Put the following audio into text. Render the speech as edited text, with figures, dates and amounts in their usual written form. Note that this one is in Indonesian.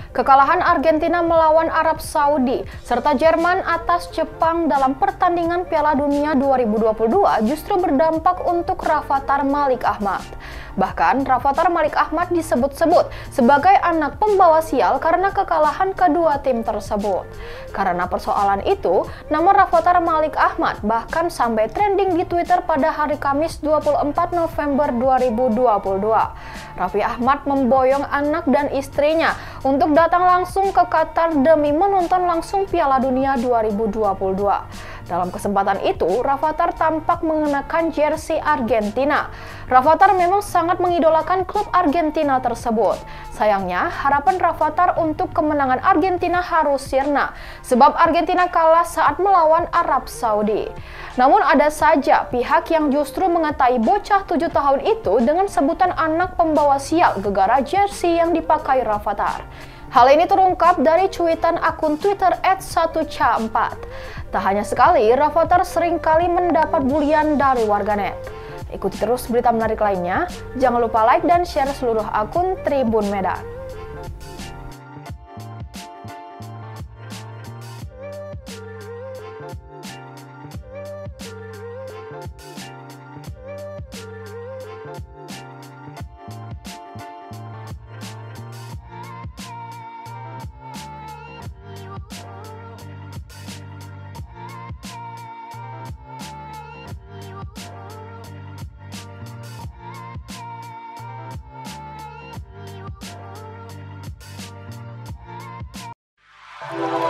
Kekalahan Argentina melawan Arab Saudi serta Jerman atas Jepang dalam pertandingan Piala Dunia 2022 justru berdampak untuk Rafathar Malik Ahmad. Bahkan Rafathar Malik Ahmad disebut-sebut sebagai anak pembawa sial karena kekalahan kedua tim tersebut. Karena persoalan itu, nama Rafathar Malik Ahmad bahkan sampai trending di Twitter pada hari Kamis 24 November 2022. Raffi Ahmad memboyong anak dan istrinya untuk datang langsung ke Qatar demi menonton langsung Piala Dunia 2022. Dalam kesempatan itu, Rafathar tampak mengenakan jersey Argentina. Rafathar memang sangat mengidolakan klub Argentina tersebut. Sayangnya, harapan Rafathar untuk kemenangan Argentina harus sirna, sebab Argentina kalah saat melawan Arab Saudi. Namun ada saja pihak yang justru mengatai bocah 7 tahun itu dengan sebutan anak pembawa sial gegara jersey yang dipakai Rafathar. Hal ini terungkap dari cuitan akun Twitter @1ca4. Tak hanya sekali, Rafathar seringkali mendapat bulian dari warganet. Ikuti terus berita menarik lainnya. Jangan lupa like dan share seluruh akun Tribun Medan. Thank you.